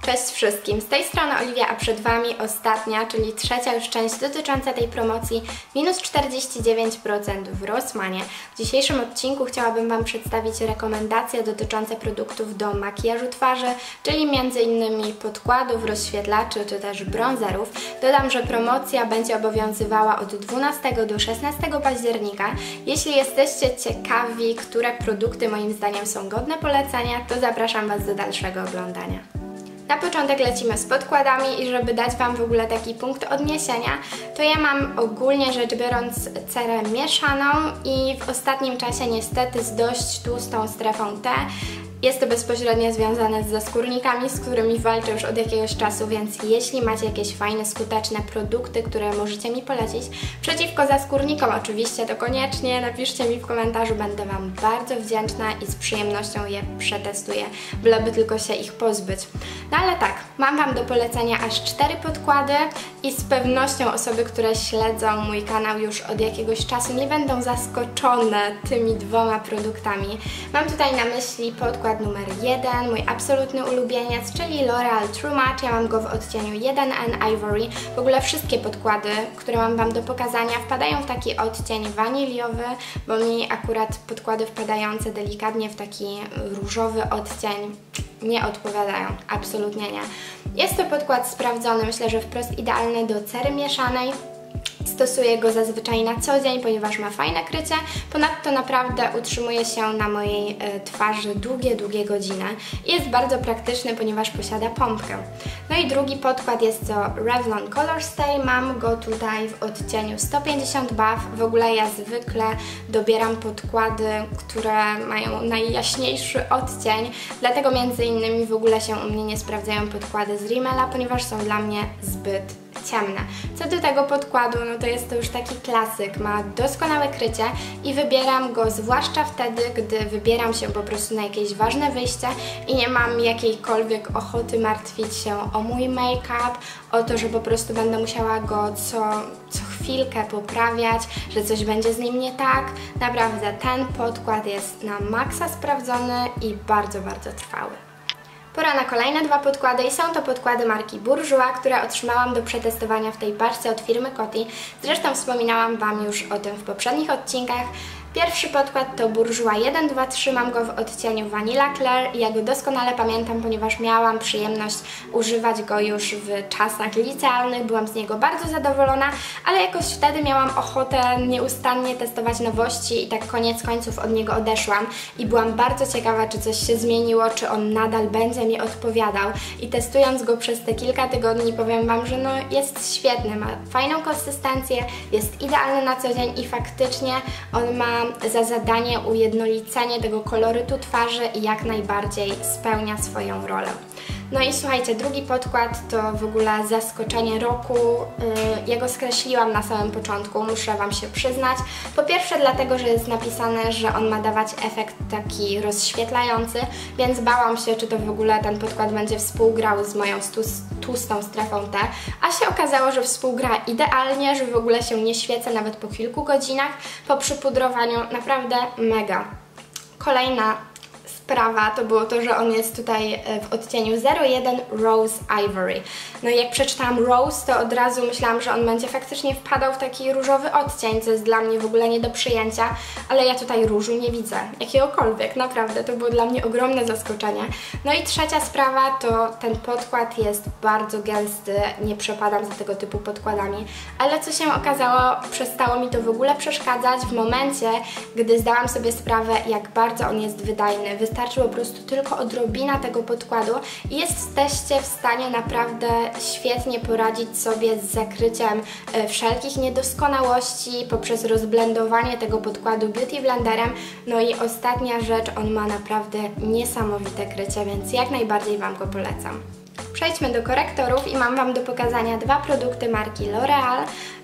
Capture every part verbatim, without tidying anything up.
Cześć wszystkim, z tej strony Oliwia, a przed Wami ostatnia, czyli trzecia już część dotycząca tej promocji minus czterdzieści dziewięć procent w Rossmanie. W dzisiejszym odcinku chciałabym Wam przedstawić rekomendacje dotyczące produktów do makijażu twarzy, czyli między innymi podkładów, rozświetlaczy czy też bronzerów. Dodam, że promocja będzie obowiązywała od dwunastego do szesnastego października. Jeśli jesteście ciekawi, które produkty moim zdaniem są godne polecenia, to zapraszam Was do dalszego oglądania. Na początek lecimy z podkładami i żeby dać Wam w ogóle taki punkt odniesienia, to ja mam ogólnie rzecz biorąc cerę mieszaną i w ostatnim czasie niestety z dość tłustą strefą T. Jest to bezpośrednio związane z zaskórnikami, z którymi walczę już od jakiegoś czasu, więc jeśli macie jakieś fajne, skuteczne produkty, które możecie mi polecić przeciwko zaskórnikom oczywiście, to koniecznie napiszcie mi w komentarzu, będę Wam bardzo wdzięczna i z przyjemnością je przetestuję, byleby tylko się ich pozbyć. No ale tak, mam Wam do polecenia aż cztery podkłady i z pewnością osoby, które śledzą mój kanał już od jakiegoś czasu nie będą zaskoczone tymi dwoma produktami. Mam tutaj na myśli podkład numer jeden, mój absolutny ulubieniec, czyli L'Oreal True Match. Ja mam go w odcieniu jeden N Ivory. W ogóle wszystkie podkłady, które mam Wam do pokazania, wpadają w taki odcień waniliowy, bo mi akurat podkłady wpadające delikatnie w taki różowy odcień nie odpowiadają. Absolutnie nie. Jest to podkład sprawdzony, myślę, że wprost idealny do cery mieszanej. Stosuję go zazwyczaj na co dzień, ponieważ ma fajne krycie. Ponadto naprawdę utrzymuje się na mojej e, twarzy długie, długie godziny. I jest bardzo praktyczny, ponieważ posiada pompkę. No i drugi podkład jest to Revlon Color Stay. Mam go tutaj w odcieniu sto pięćdziesiąt Buff. W ogóle ja zwykle dobieram podkłady, które mają najjaśniejszy odcień. Dlatego między innymi w ogóle się u mnie nie sprawdzają podkłady z Rimmela, ponieważ są dla mnie zbyt ciemne. Co do tego podkładu, no to jest to już taki klasyk, ma doskonałe krycie i wybieram go zwłaszcza wtedy, gdy wybieram się po prostu na jakieś ważne wyjście i nie mam jakiejkolwiek ochoty martwić się o mój make-up, o to, że po prostu będę musiała go co, co chwilkę poprawiać, że coś będzie z nim nie tak. Naprawdę ten podkład jest na maksa sprawdzony i bardzo, bardzo trwały. Pora na kolejne dwa podkłady i są to podkłady marki Bourjois, które otrzymałam do przetestowania w tej paczce od firmy Coty. Zresztą wspominałam Wam już o tym w poprzednich odcinkach. Pierwszy podkład to Bourjois jeden dwa trzy, mam go w odcieniu Vanilla Clair i ja go doskonale pamiętam, ponieważ miałam przyjemność używać go już w czasach licealnych, byłam z niego bardzo zadowolona, ale jakoś wtedy miałam ochotę nieustannie testować nowości i tak koniec końców od niego odeszłam i byłam bardzo ciekawa, czy coś się zmieniło, czy on nadal będzie mi odpowiadał i testując go przez te kilka tygodni powiem Wam, że no jest świetny, ma fajną konsystencję, jest idealny na co dzień i faktycznie on ma za zadanie ujednolicenie tego kolorytu twarzy i jak najbardziej spełnia swoją rolę. No i słuchajcie, drugi podkład to w ogóle zaskoczenie roku. Yy, ja go skreśliłam na samym początku, muszę Wam się przyznać. Po pierwsze dlatego, że jest napisane, że on ma dawać efekt taki rozświetlający, więc bałam się, czy to w ogóle ten podkład będzie współgrał z moją tłustą strefą T, a się okazało, że współgra idealnie, że w ogóle się nie świecę nawet po kilku godzinach. Po przypudrowaniu naprawdę mega. Kolejna sprawa to było to, że on jest tutaj w odcieniu zero jeden Rose Ivory. No i jak przeczytałam Rose, to od razu myślałam, że on będzie faktycznie wpadał w taki różowy odcień, co jest dla mnie w ogóle nie do przyjęcia, ale ja tutaj różu nie widzę, jakiegokolwiek, naprawdę, to było dla mnie ogromne zaskoczenie. No i trzecia sprawa to ten podkład jest bardzo gęsty, nie przepadam za tego typu podkładami, ale co się okazało, przestało mi to w ogóle przeszkadzać w momencie, gdy zdałam sobie sprawę, jak bardzo on jest wydajny. Wystarczy po prostu tylko odrobina tego podkładu i jesteście w stanie naprawdę świetnie poradzić sobie z zakryciem e, wszelkich niedoskonałości poprzez rozblendowanie tego podkładu Beauty Blenderem. No i ostatnia rzecz, on ma naprawdę niesamowite krycie, więc jak najbardziej Wam go polecam. Przejdźmy do korektorów i mam Wam do pokazania dwa produkty marki L'Oreal.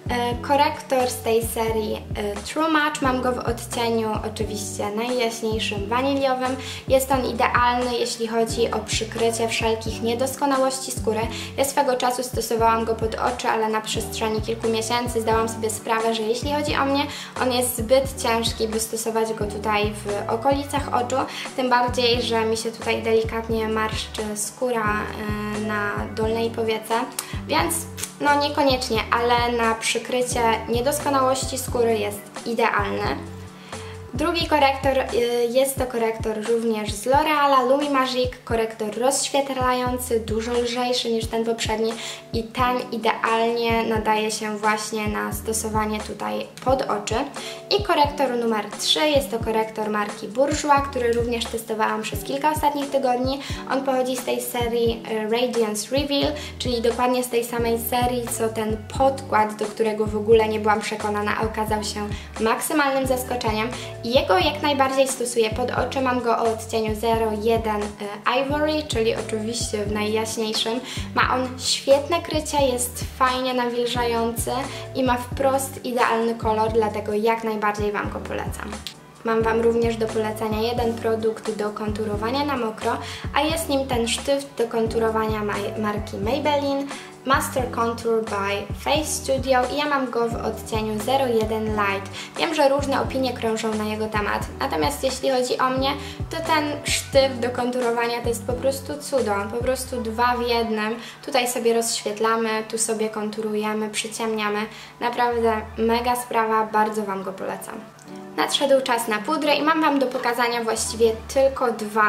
Korektor z tej serii True Match, mam go w odcieniu oczywiście najjaśniejszym waniliowym. Jest on idealny, jeśli chodzi o przykrycie wszelkich niedoskonałości skóry. Ja swego czasu stosowałam go pod oczy, ale na przestrzeni kilku miesięcy zdałam sobie sprawę, że jeśli chodzi o mnie, on jest zbyt ciężki, by stosować go tutaj w okolicach oczu, tym bardziej, że mi się tutaj delikatnie marszczy skóra na dolnej powiece, więc no niekoniecznie, ale na przykrycie niedoskonałości skóry jest idealny. Drugi korektor jest to korektor również z L'Oreala Lumi Magic, korektor rozświetlający, dużo lżejszy niż ten poprzedni i ten idealnie nadaje się właśnie na stosowanie tutaj pod oczy. I korektor numer trzy jest to korektor marki Bourjois, który również testowałam przez kilka ostatnich tygodni. On pochodzi z tej serii Radiance Reveal, czyli dokładnie z tej samej serii co ten podkład, do którego w ogóle nie byłam przekonana, a okazał się maksymalnym zaskoczeniem. Jego jak najbardziej stosuję pod oczy, mam go o odcieniu zero jeden Ivory, czyli oczywiście w najjaśniejszym. Ma on świetne krycie, jest fajnie nawilżający i ma wprost idealny kolor, dlatego jak najbardziej Wam go polecam. Mam Wam również do polecenia jeden produkt do konturowania na mokro, a jest nim ten sztyft do konturowania marki Maybelline Master Contour by Face Studio i ja mam go w odcieniu zero jeden Light. Wiem, że różne opinie krążą na jego temat, natomiast jeśli chodzi o mnie, to ten sztyft do konturowania to jest po prostu cudo, po prostu dwa w jednym. Tutaj sobie rozświetlamy, tu sobie konturujemy, przyciemniamy. Naprawdę mega sprawa, bardzo Wam go polecam. Nadszedł czas na pudrę i mam Wam do pokazania właściwie tylko dwa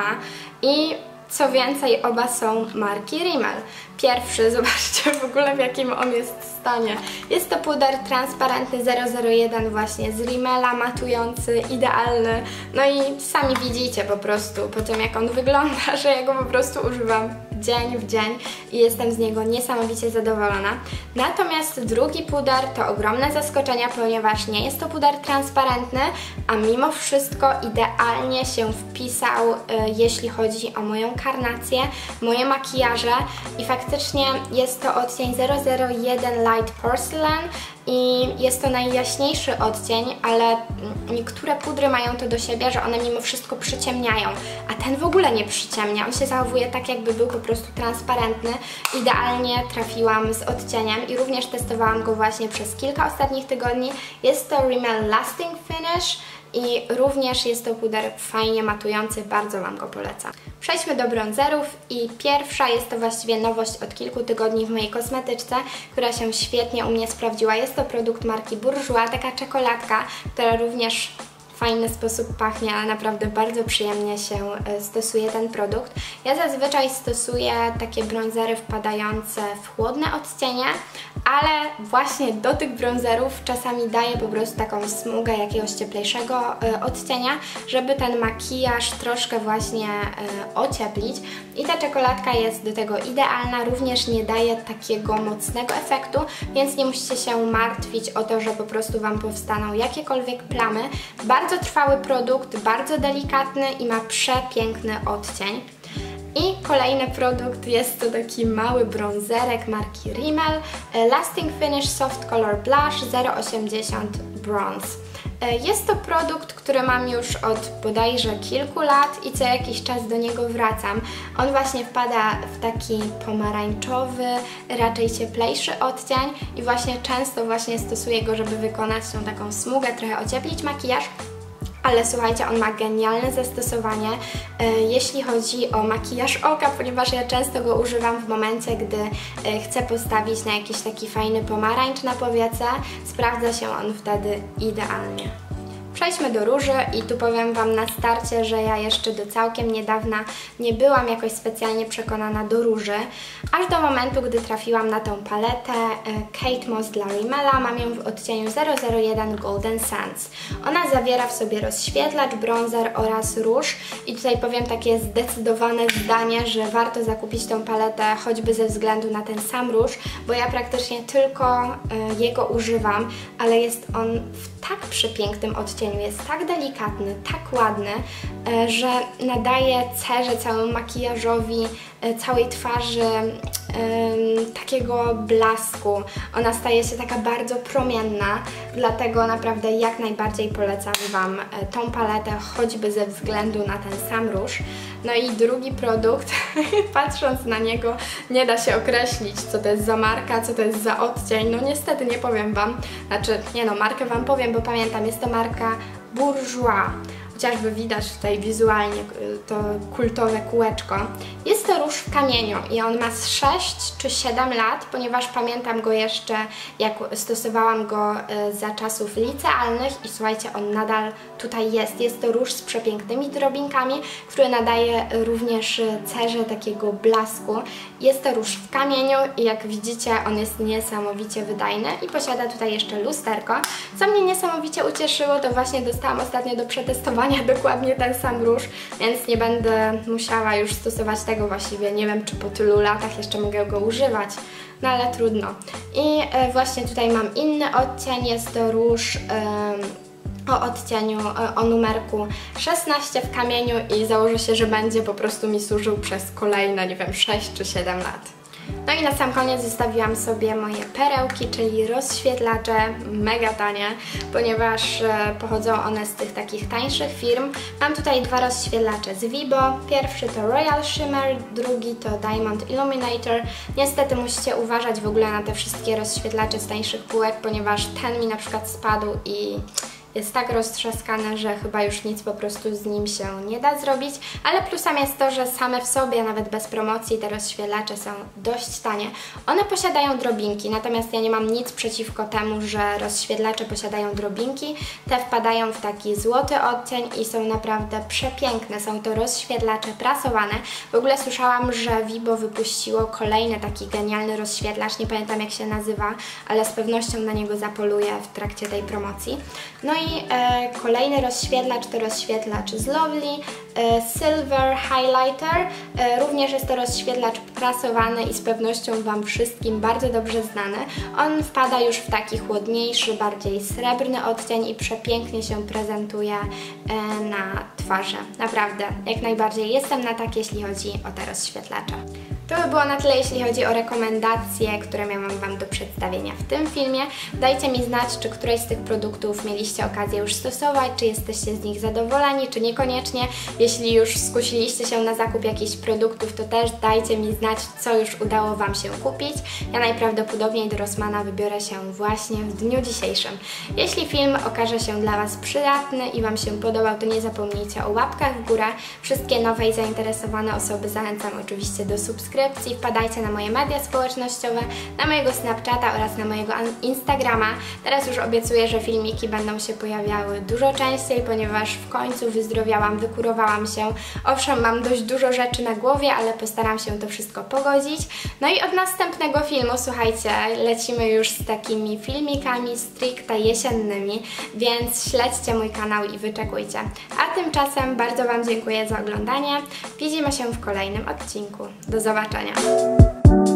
i co więcej, oba są marki Rimmel. Pierwszy, zobaczcie w ogóle w jakim on jest stanie. Jest to puder transparentny zero zero jeden właśnie z Rimmela, matujący, idealny. No i sami widzicie po prostu po tym jak on wygląda, że ja go po prostu używam dzień w dzień i jestem z niego niesamowicie zadowolona. Natomiast drugi puder to ogromne zaskoczenie, ponieważ nie jest to puder transparentny, a mimo wszystko idealnie się wpisał, y, jeśli chodzi o moją karnację, moje makijaże i faktycznie jest to odcień zero zero jeden Light Porcelain i jest to najjaśniejszy odcień, ale niektóre pudry mają to do siebie, że one mimo wszystko przyciemniają, a ten w ogóle nie przyciemnia, on się zachowuje tak jakby był po prostu transparentny. Idealnie trafiłam z odcieniem i również testowałam go właśnie przez kilka ostatnich tygodni. Jest to Rimmel Lasting Finish i również jest to puder fajnie matujący, bardzo Wam go polecam. Przejdźmy do bronzerów i pierwsza jest to właściwie nowość od kilku tygodni w mojej kosmetyczce, która się świetnie u mnie sprawdziła. Jest to produkt marki Bourjois, taka czekoladka, która również w fajny sposób pachnie, ale naprawdę bardzo przyjemnie się stosuje ten produkt. Ja zazwyczaj stosuję takie bronzery wpadające w chłodne odcienie, ale właśnie do tych bronzerów czasami daję po prostu taką smugę jakiegoś cieplejszego odcienia, żeby ten makijaż troszkę właśnie ocieplić. I ta czekoladka jest do tego idealna, również nie daje takiego mocnego efektu, więc nie musicie się martwić o to, że po prostu Wam powstaną jakiekolwiek plamy. Bardzo trwały produkt, bardzo delikatny i ma przepiękny odcień. I kolejny produkt jest to taki mały bronzerek marki Rimmel Lasting Finish Soft Color Blush zero osiemdziesiąt Bronze. Jest to produkt, który mam już od bodajże kilku lat i co jakiś czas do niego wracam. On właśnie wpada w taki pomarańczowy, raczej cieplejszy odcień i właśnie często właśnie stosuję go, żeby wykonać tą taką smugę, trochę ocieplić makijaż. Ale słuchajcie, on ma genialne zastosowanie, e, jeśli chodzi o makijaż oka, ponieważ ja często go używam w momencie, gdy e, chcę postawić na jakiś taki fajny pomarańcz na powiece. Sprawdza się on wtedy idealnie. Przejdźmy do róży i tu powiem Wam na starcie, że ja jeszcze do całkiem niedawna nie byłam jakoś specjalnie przekonana do róży, aż do momentu, gdy trafiłam na tą paletę Kate Moss dla Rimmela. Mam ją w odcieniu zero zero jeden Golden Sands. Ona zawiera w sobie rozświetlacz, bronzer oraz róż i tutaj powiem takie zdecydowane zdanie, że warto zakupić tą paletę choćby ze względu na ten sam róż, bo ja praktycznie tylko y, jego używam, ale jest on w tak przepięknym odcieniu, jest tak delikatny, tak ładny, że nadaje cerze całemu makijażowi, całej twarzy ym, takiego blasku. Ona staje się taka bardzo promienna, dlatego naprawdę jak najbardziej polecam Wam tą paletę, choćby ze względu na ten sam róż. No i drugi produkt, patrząc na niego, nie da się określić, co to jest za marka, co to jest za odcień. No niestety nie powiem Wam, znaczy nie no, markę Wam powiem, bo pamiętam, jest to marka Bourjois. Chociażby widać tutaj wizualnie to kultowe kółeczko. Jest to róż w kamieniu i on ma sześć czy siedem lat, ponieważ pamiętam go jeszcze, jak stosowałam go za czasów licealnych i słuchajcie, on nadal tutaj jest. Jest to róż z przepięknymi drobinkami, który nadaje również cerze takiego blasku. Jest to róż w kamieniu i jak widzicie, on jest niesamowicie wydajny i posiada tutaj jeszcze lusterko. Co mnie niesamowicie ucieszyło, to właśnie dostałam ostatnio do przetestowania dokładnie ten sam róż, więc nie będę musiała już stosować tego właściwie. Nie wiem, czy po tylu latach jeszcze mogę go używać, no ale trudno. I e, właśnie tutaj mam inny odcień, jest to róż e, o odcieniu, e, o numerku szesnaście w kamieniu i założę się, że będzie po prostu mi służył przez kolejne, nie wiem, sześć czy siedem lat. No i na sam koniec zostawiłam sobie moje perełki, czyli rozświetlacze, mega tanie, ponieważ e, pochodzą one z tych takich tańszych firm. Mam tutaj dwa rozświetlacze z Vibo, pierwszy to Royal Shimmer, drugi to Diamond Illuminator. Niestety musicie uważać w ogóle na te wszystkie rozświetlacze z tańszych półek, ponieważ ten mi na przykład spadł i jest tak roztrzaskane, że chyba już nic po prostu z nim się nie da zrobić, ale plusem jest to, że same w sobie, nawet bez promocji, te rozświetlacze są dość tanie. One posiadają drobinki, natomiast ja nie mam nic przeciwko temu, że rozświetlacze posiadają drobinki. Te wpadają w taki złoty odcień i są naprawdę przepiękne. Są to rozświetlacze prasowane. W ogóle słyszałam, że Vibo wypuściło kolejny taki genialny rozświetlacz, nie pamiętam jak się nazywa, ale z pewnością na niego zapoluję w trakcie tej promocji. No i I e, kolejny rozświetlacz to rozświetlacz z Lovely e, Silver Highlighter. E, również jest to rozświetlacz prasowany i z pewnością Wam wszystkim bardzo dobrze znany. On wpada już w taki chłodniejszy, bardziej srebrny odcień i przepięknie się prezentuje e, na twarzy. Naprawdę, jak najbardziej jestem na tak, jeśli chodzi o te rozświetlacze. To by było na tyle, jeśli chodzi o rekomendacje, które miałam Wam do przedstawienia w tym filmie. Dajcie mi znać, czy któreś z tych produktów mieliście okazję już stosować, czy jesteście z nich zadowoleni, czy niekoniecznie. Jeśli już skusiliście się na zakup jakichś produktów, to też dajcie mi znać, co już udało Wam się kupić. Ja najprawdopodobniej do Rossmana wybiorę się właśnie w dniu dzisiejszym. Jeśli film okaże się dla Was przydatny i Wam się podobał, to nie zapomnijcie o łapkach w górę. Wszystkie nowe i zainteresowane osoby zachęcam oczywiście do subskrypcji. Wpadajcie na moje media społecznościowe, na mojego Snapchata oraz na mojego Instagrama. Teraz już obiecuję, że filmiki będą się pojawiały dużo częściej, ponieważ w końcu wyzdrowiałam, wykurowałam się. Owszem, mam dość dużo rzeczy na głowie, ale postaram się to wszystko pogodzić. No i od następnego filmu, słuchajcie, lecimy już z takimi filmikami stricte jesiennymi, więc śledźcie mój kanał i wyczekujcie. A tymczasem bardzo Wam dziękuję za oglądanie. Widzimy się w kolejnym odcinku. Do zobaczenia!